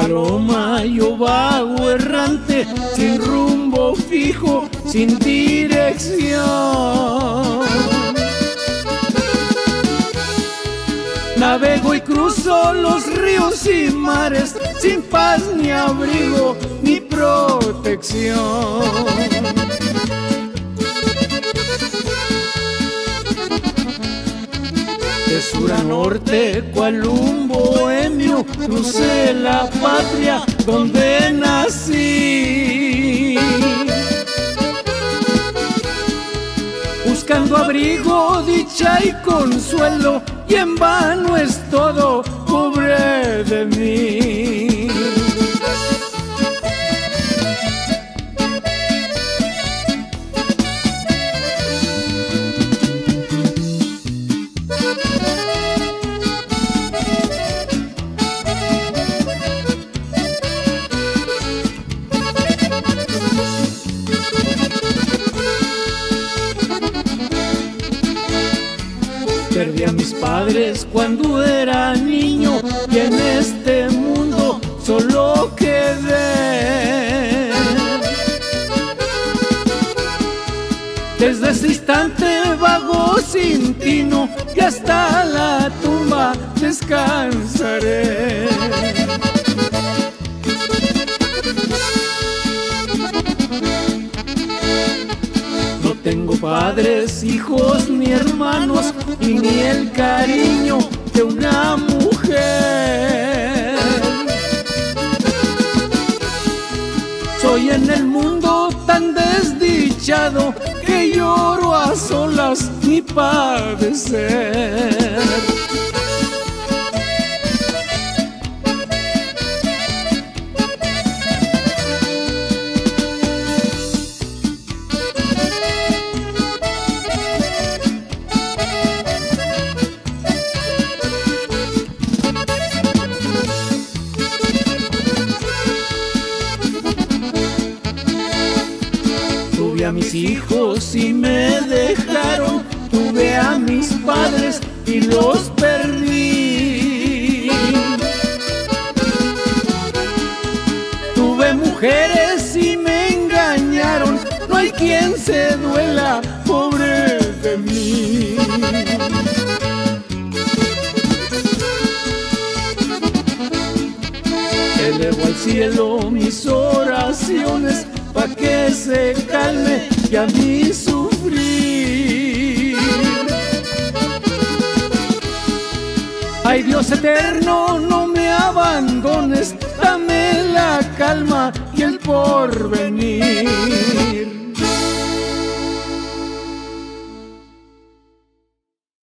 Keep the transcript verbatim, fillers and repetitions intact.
paloma yo vago errante, sin rumbo fijo, sin dirección. Navego y cruzo los ríos y mares, sin paz ni abrigo ni protección. De sur a norte, cual un bohemio, crucé la patria donde nací, buscando abrigo, dicha y consuelo, y en vano es todo, pobre de mí. Perdí a mis padres cuando era niño y en este mundo solo quedé. Desde ese instante vago sin tino y hasta la tumba descansaré. No tengo padres, hijos ni hermanos, y ni el cariño de una mujer. Soy en el mundo tan desdichado que lloro a solas mi padecer. Tuve a mis hijos y me dejaron, tuve a mis padres y los perdí. Tuve mujeres y me engañaron, no hay quien se duela, pobre de mí. Elevo al cielo mis oraciones, pa' que se calme ya mi sufrir. Ay Dios eterno, no me abandones, dame la calma y el porvenir.